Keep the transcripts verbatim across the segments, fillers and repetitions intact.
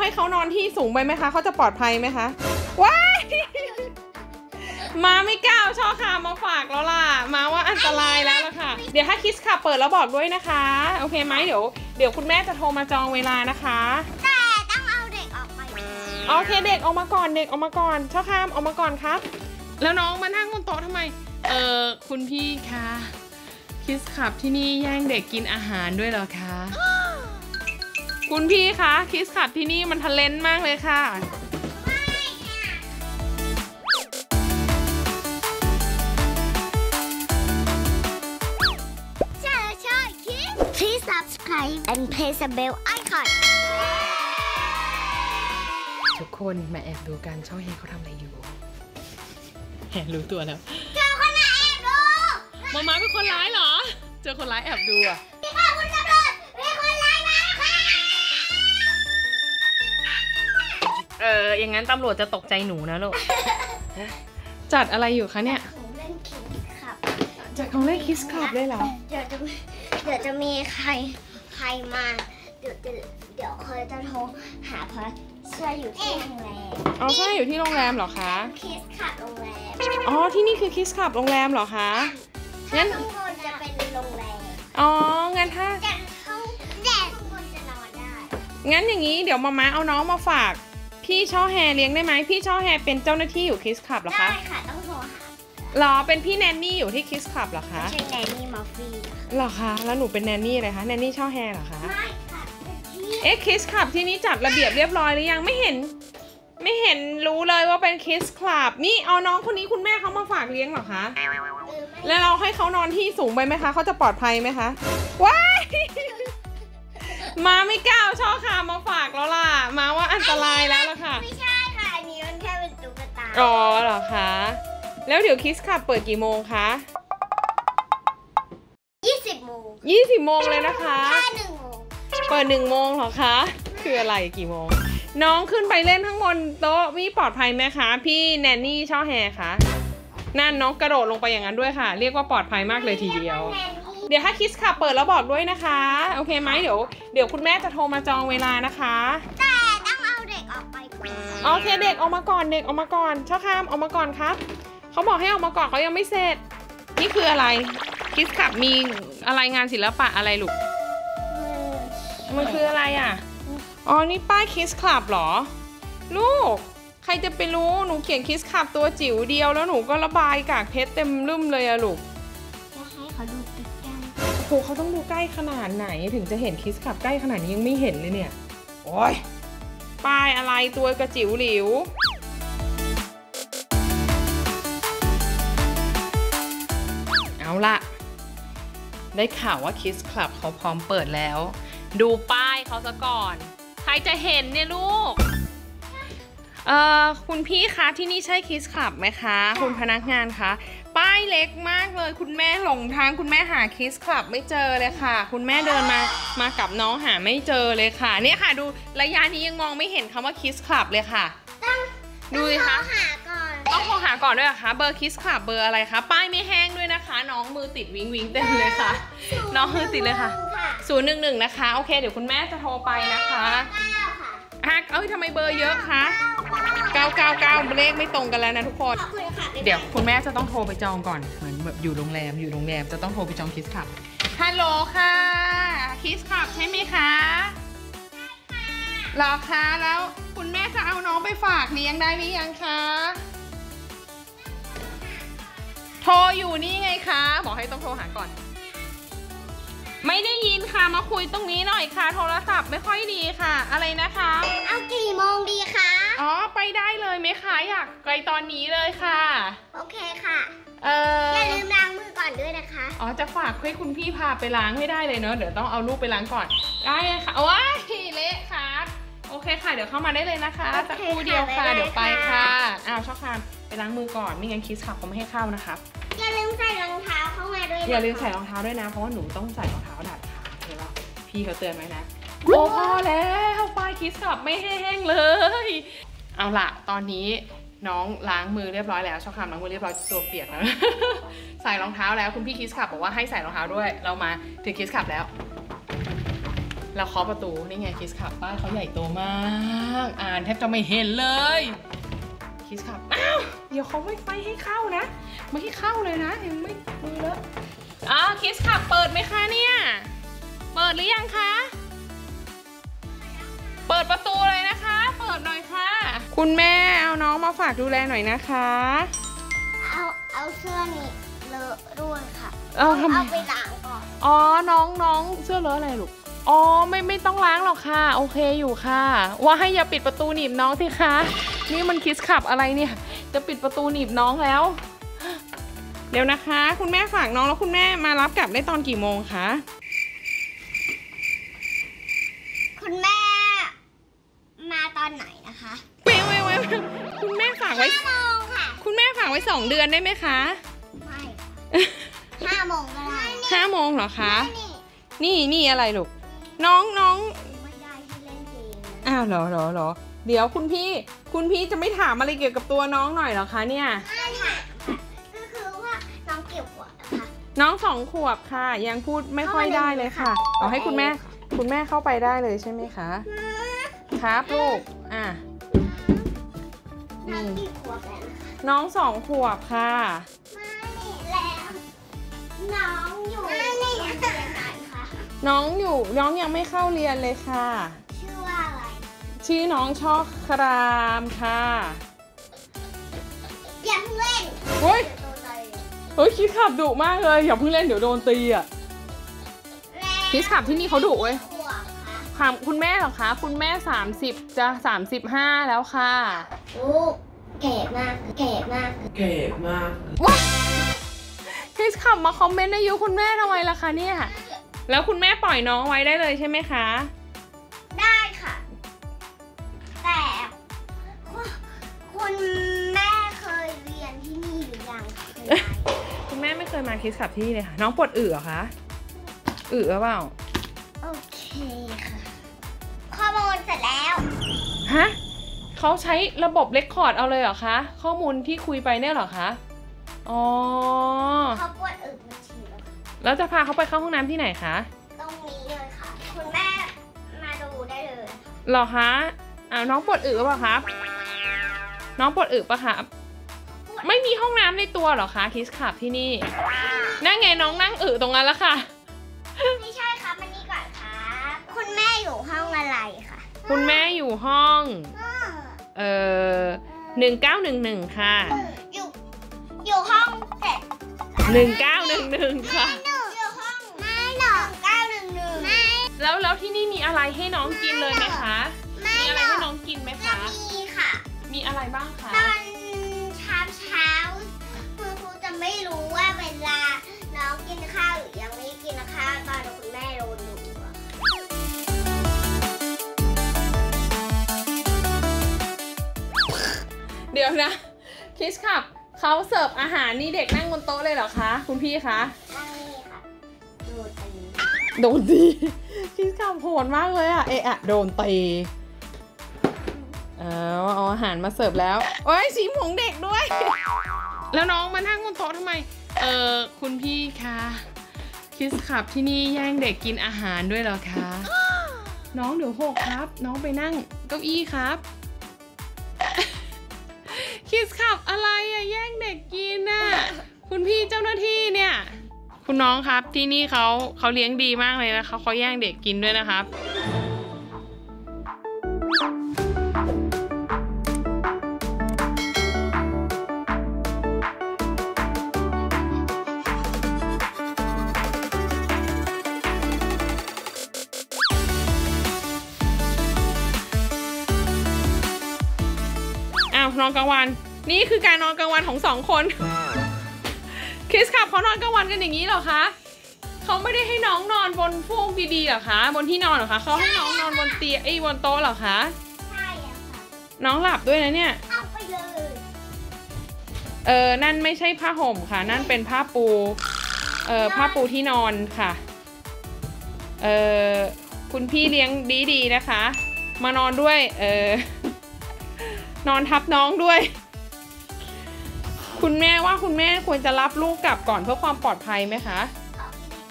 ให้เขานอนที่สูงไปไหมคะเขาจะปลอดภัยไหมคะว้ายมาไม่กล้าช่อคามาฝากแล้วล่ะมาว่าอันตรายแล้วล่ะค่ะเดี๋ยวถ้าคิสขับเปิดแล้วบอกด้วยนะคะโอเคไหมเดี๋ยวเดี๋ยวคุณแม่จะโทรมาจองเวลานะคะแต่ต้องเอาเด็กออกไปโอเคเด็กออกมาก่อนเด็กออกมาก่อนช่อคามออกมาก่อนครับแล้วน้องมานั่งบนโต๊ะทำไมเออคุณพี่คะคิสขับที่นี่แย่งเด็กกินอาหารด้วยเหรอคะคุณพี่คะคิสขับที่นี่มันทะเลนมากเลยค่ะ Please subscribe and press the bell icon ทุกคนมาแอบดูกันช่อเฮเขาทำอะไรอยู่แอบรู้ตัวแล้วเจอคนร้ายแอบดูมาม่าเป็นคนร้ายเหรอเจอคนร้ายแอบดูอ่ะพี่ค่ะคุณตำรวจมีคนร้ายมาค่ะเอออย่างนั้นตำรวจจะตกใจหนูนะลูกจัดอะไรอยู่คะเนี่ยของเล่นคิสขับจัดของเล่นคิสขับเลยเหรอเดี๋ยวจะเดี๋ยวจะมีใครใครมาเดี๋ยวเดี๋ยวเคยจะโทรหาเพราะเชื่ออยู่ที่โรงแรมอ๋อใช่อยู่ที่โรงแรมเหรอคะคิสขับโรงแรมอ๋อที่นี่คือคิสขับโรงแรมเหรอคะงั้นข้างบนจะเป็นโรงแรมอ๋องั้นถ้าจะข้างแต่ข้างบนจะนอนได้งั้นอย่างนี้เดี๋ยวมาม่าเอาน้องมาฝากพี่ช่อแฮเลี้ยงได้ไหมพี่ช่อแฮเป็นเจ้าหน้าที่อยู่คิสขับเหรอคะได้ค่ะต้องโทรหาหรอเป็นพี่แนนนี่อยู่ที่คิสขับเหรอคะไม่ใช่แนนนี่มอฟฟี่เหรอคะแล้วหนูเป็นแนนนี่อะไรคะแนนนี่ช่อแฮเหรอคะไม่ค่ะเอ๊ะคิสขับที่นี่จัดระเบียบเรียบร้อยหรือยังไม่เห็นไม่เห็นรู้เลยว่าเป็นคิสคลับนี่เอาน้องคนนี้คุณแม่เขามาฝากเลี้ยงเหรอคะแล้วเราให้เขานอนที่สูงไปไหมคะเขาจะปลอดภัยไหมคะว้ายมาไม่กล้าช่อคามาฝากแล้วล่ะมาว่าอันตรายแล้วล่ะค่ะไม่ใช่ค่ะอันนี้มันแค่เป็นตุ๊กตาอ๋อเหรอคะแล้วเดี๋ยวคิสคลับเปิดกี่โมงคะยี่สิบโมงยี่สิบโมงเลยนะคะแค่หนึ่งโมงเปิดหนึ่งโมงเหรอคะคืออะไรกี่โมงน้องขึ้นไปเล่นข้างบนโต๊ะมีปลอดภัยไหมคะพี่แนนนี่ช่อแฮคะนั่นน้องกระโดดลงไปอย่างนั้นด้วยค่ะเรียกว่าปลอดภัยมากเลยทีเดียวเดี๋ยวถ้าคิสขับเปิดแล้วบอกด้วยนะคะโอเคไหมเดี๋ยวเดี๋ยวคุณแม่จะโทรมาจองเวลานะคะแต่ต้องเอาเด็กออกไปก่อนโอเคเด็กออกมาก่อนเด็กออกมาก่อนช่อคามออกมาก่อนครับเขาบอกให้ออกมาก่อนเขายังไม่เสร็จนี่คืออะไรคิสขับมีอะไรงานศิลปะอะไรลูกมันคืออะไรอ่ะอ๋อนี่ป้ายคิสคลับเหรอลูกใครจะไปรู้หนูเขียนคิสคลับตัวจิ๋วเดียวแล้วหนูก็ระบายกากเพชรเต็มลุ่มเลยอะลูกจะให้เขาดูใกล้ๆโอ้โหเขาต้องดูใกล้ขนาดไหนถึงจะเห็นคิสคลับใกล้ขนาดนี้ยังไม่เห็นเลยเนี่ยโอ้ยป้ายอะไรตัวกระจิ๋วหลิวเอาล่ะได้ข่าวว่าคิสคลับเขาพร้อมเปิดแล้วดูป้ายเขาซะก่อนใครจะเห็นเนี่ยลูกเอ่อคุณพี่คะที่นี่ใช่คิสคลับไหมคะคุณพนักงานคะป้ายเล็กมากเลยคุณแม่หลงทางคุณแม่หาคิสคลับไม่เจอเลยค่ะคุณแม่เดินมามากับน้องหาไม่เจอเลยค่ะเนี่ยค่ะดูระยะนี้ยังมองไม่เห็นคำว่าคิสคลับเลยค่ะดูสิคะต้องโทรหาก่อนด้วยเหรอคะเบอร์คิสคลับเบอร์อะไรคะป้ายไม่แห้งด้วยนะคะน้องมือติดวิงวิงเต็มเลยค่ะน้องมือติดเลยค่ะศูนย์หนึ่งหนึ่งนะคะโอเคเดี๋ยวคุณแม่จะโทรไปนะคะฮักเอ้ยทำไมเบอร์เยอะคะเก้าเก้าเก้าเลขไม่ตรงกันแล้วนะทุกคนเดี๋ยวคุณแม่จะต้องโทรไปจองก่อนเหมือนแบบอยู่โรงแรมอยู่โรงแรมจะต้องโทรไปจองคิสคลับฮัลโหลค่ะคิสคลับใช่ไหมคะหรอคะแล้วคุณแม่จะเอาน้องไปฝากเลี้ยงได้หรือยังคะโทรอยู่นี่ไงคะบอกให้ต้องโทรหาก่อนไม่ได้ยินค่ะมาคุยตรงนี้หน่อยค่ะโทรศัพท์ไม่ค่อยดีค่ะอะไรนะคะเอากี่โมงดีคะอ๋อไปได้เลยไหมคะอยากไปตอนนี้เลยค่ะโอเคค่ะเอออย่าลืมล้างมือก่อนด้วยนะคะอ๋อจะฝากให้คุณพี่พาไปล้างให้ได้เลยเนอะเดี๋ยวต้องเอาลูกไปล้างก่อนได้ค่ะโอ้ยเละค่ะโอเคค่ะเดี๋ยวเข้ามาได้เลยนะคะสักครู่เดียวค่ะเดี๋ยวไปค่ะอ้าวชอบค่ะไปล้างมือก่อนไม่งั้นคิสขับเขาไม่ให้เข้านะคะอย่าลืมใส่รองเท้าเข้ามาด้วยอย่าลืมใส่รองเท้าด้วยนะเพราะว่าหนูต้องใส่รองเท้าดัดขาเห็นป่ะพี่เขาเตือนไว้นะโอ้พอแล้วป้ายคิสขับไม่แห้งเลยเอาล่ะตอนนี้น้องล้างมือเรียบร้อยแล้วชอบคำล้างมือเรียบร้อยตัวเปียกแล้วใส่รองเท้าแล้วคุณพี่คิสขับบอกว่าให้ใส่รองเท้าด้วยเรามาถึงคิสขับแล้วเราเคาะประตูนี่ไงคิสขับป้ายเขาใหญ่โตมาากอ่านแทบจะไม่เห็นเลยคิสขับอ้าวเดี๋ยวเขาไม่ไฟให้เข้านะไม่ให้เข้าเลยนะยังไม่มือเลอะอ๋อคิสขับเปิดไหมคะเนี่ยเปิดหรือยังคะเปิดประตูเลยนะคะเปิดหน่อยค่ะคุณแม่เอาน้องมาฝากดูแลหน่อยนะคะเอาเอาเสื้อนี่เลอะด้วยค่ะเอาทำไมเอาไปล้างก่อนอ๋อน้องน้องเสื้อเลอะอะไรลูกอ๋อไม่ไม่ต้องล้างหรอกค่ะโอเคอยู่ค่ะว่าให้อย่าปิดประตูหนีบน้องสิคะนี่มันคิสขับอะไรเนี่ยจะปิดประตูหนีบน้องแล้วเดี๋ยวนะคะคุณแม่ฝากน้องแล้วคุณแม่มารับกลับได้ตอนกี่โมงคะคุณแม่มาตอนไหนนะคะเว้ยเว้ยเว้ยคุณแม่ฝากไว้ห้าโมงค่ะคุณแม่ฝากไว้สองเดือนได้ไหมคะไม่ห้าโมงก็ได้ห้าโมงเหรอคะนี่นี่อะไรลูกน้องน้องไม่ได้ที่เล่นเกมอ้าวเหรอเหรอเหรอเดี๋ยวคุณพี่คุณพี่จะไม่ถามอะไรเกี่ยวกับตัวน้องหน่อยเหรอคะเนี่ยไม่ถามค่ะก็คือว่าน้องเกี่ยวกับนะคะน้องสองขวบค่ะยังพูดไม่ค่อยได้เลยค่ะเอาให้คุณแม่คุณแม่เข้าไปได้เลยใช่ไหมคะครับลูกอ่ะน้องกี่ขวบแล้วน้องสองขวบค่ะไม่แล้วน้องอยู่โรงเรียนไหนคะน้องอยู่น้องยังไม่เข้าเรียนเลยค่ะชื่อว่าอะไรชื่อน้องช่อครามค่ะอย่าเพิ่งเล่นเฮ้ยเฮ้ยคิดขับดุมากเลยอย่าเพิ่งเล่นเดี๋ยวโดนตีอ่ะคิดขับที่นี่เขาดุเว้ยค่ะคุณแม่เหรอคะคุณแม่สามสิบจะสามสิบห้าแล้วค่ะโอ้แก่มากแก่มากแก่มากว้าคิดขับมาคอมเมนต์อายุคุณแม่ทำไมล่ะคะเนี่ยแล้วคุณแม่ปล่อยน้องไว้ได้เลยใช่ไหมคะได้ค่ะแต่คุณแม่เคยเรียนที่นี่หรือยังคุณแม่ไม่เคยมาคิดขับที่นี่เลยค่ะน้องปวดอึเหรอคะอึหรือเปล่าโอเคค่ะข้อมูลเสร็จแล้วฮะเขาใช้ระบบเรคคอร์ดเอาเลยเหรอคะข้อมูลที่คุยไปเนี่ยเหรอคะอ๋อเขาปวดอึมาฉี่แล้วแล้วจะพาเขาไปเข้าห้องน้ำที่ไหนคะตรงนี้เลยค่ะคุณแม่มาดูได้เลยเหรอคะอ้าวน้องปวดอึหรือเปล่าครับน้องปวดอึปะครับไม่มีห้องน้ำในตัวเหรอคะคิสขับที่นี่นั่งไงน้องนั่งอึตรงนั้นแล้วค่ะไม่ใช่ครับมันนี่ก่อนครับคุณแม่อยู่ห้องอะไรคะคุณแม่อยู่ห้องเอ่อหนึ่งเก้าหนึ่งหนึ่งค่ะอยู่อยู่ห้องเจ็ดหนึ่งเก้าหนึ่งหนึ่งค่ะอยู่ห้องไม่หนึ่งเก้าหนึ่งหนึ่งแล้วแล้วที่นี่มีอะไรให้น้องกินเลยไหมคะมีอะไรให้น้องกินไหมคะมีค่ะมีอะไรบ้างคะตอนเช้าเช้าคุณครูจะไม่รู้ว่าเวลาน้องกินข้าวหรือยังไม่กินข้าวตอนคุณแม่โดนดูเดี๋ยวนะคิสขับเขาเสิร์ฟอาหารนี่เด็กนั่งบนโต๊ะเลยเหรอคะคุณพี่คะนั่งนี่ค่ะโดนตีโดนตีคิสขับโหดมากเลยอะเอะอะโดนตีเอาเอาอาหารมาเสิร์ฟแล้วโอ้ยสีผมเด็กด้วยแล้วน้องมานั่งบนโต๊ะทำไมเออคุณพี่คะคิสขับที่นี่แย่งเด็กกินอาหารด้วยเหรอคะน้องเดี๋ยวหกครับน้องไปนั่งเก้าอี้ครับคิสขับอะไรอะแย่งเด็กกินน่ะคุณพี่เจ้าหน้าที่เนี่ยคุณน้องครับที่นี่เขาเขาเลี้ยงดีมากเลยนะคะเขาแย่งเด็กกินด้วยนะครับนอนกลางวันนี่คือการนอนกลางวันของสองคนคิสขับเขานอนกลางวันกันอย่างนี้เหรอคะเขาไม่ได้ให้น้องนอนบนฟูกดีๆเหรอคะบนที่นอนเหรอคะเขาให้น้องนอนบนเตียงไอ้บนโต๊ะเหรอคะใช่ค่ะน้องหลับด้วยนะเนี่ยเอาไปเลยเออนั่นไม่ใช่ผ้าห่มค่ะนั่นเป็นผ้าปูเออผ้าปูที่นอนค่ะเออคุณพี่เลี้ยงดีๆนะคะมานอนด้วยเออนอนทับน้องด้วยคุณแม่ว่าคุณแม่ควรจะรับลูกกลับก่อนเพื่อความปลอดภัยไหมคะ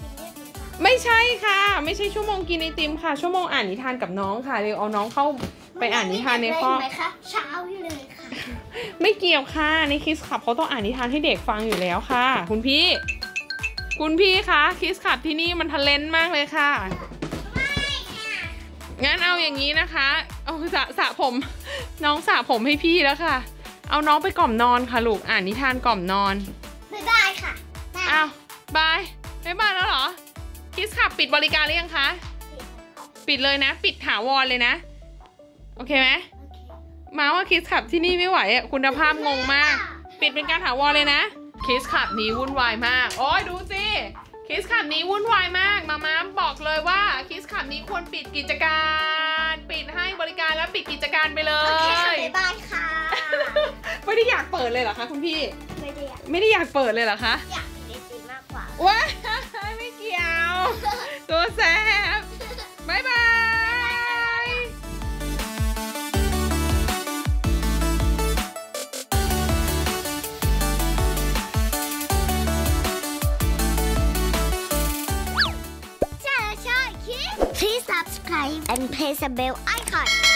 ไม่ใช่ค่ะไม่ใช่ชั่วโมงกินไอติมค่ะชั่วโมงอ่านนิทานกับน้องค่ะเร็วเอาน้องเข้าไปอ่านนิทานในคอกไหมคะเช้าอยู่เลยค่ะไม่เกี่ยวค่ะในคิสขับเขาต้องอ่านนิทานให้เด็กฟังอยู่แล้วค่ะ คุณพี่ คุณพี่คะคิสขับที่นี่มันทะเลนมากเลยค่ะไม่ค่ะงั้นเอาอย่างนี้นะคะเอาสระสระผมน้องสระผมให้พี่แล้วค่ะ เอาน้องไปกล่อมนอนค่ะลูกอ่านนิทานกล่อมนอนบ๊ายบายค่ะอ้าวบายบ๊ายบายแล้วเหรอคิสขับปิดบริการหรือยังคะปิดเลยนะ ปิดถาวรเลยนะโอเคไหมมาว่าคิสขับที่นี่ไม่ไหวอ่ะคุณภาพงงมาก ปิดเป็นการถาวรเลยนะคิสขับนี้วุ่นวายมากโอ้ยดูสิคิสขับนี้วุ่นวายมากมาม่าบอกเลยว่าคิสขับนี้ควรปิดกิจการ ปิดให้บริการแล้วปิดกิจการไปเลโอเคค่ะยบ๊ายบายค่ะไม่ได้อยากเปิดเลยเหรอคะคุณพี่ไม่ได้อยากไม่ได้อยากเปิดเลยเหรอคะอยากกินไอติมมากกว่าว้ายไม่เกี่ยว ตัวแซ่บบายบาย Please subscribe and press the bell icon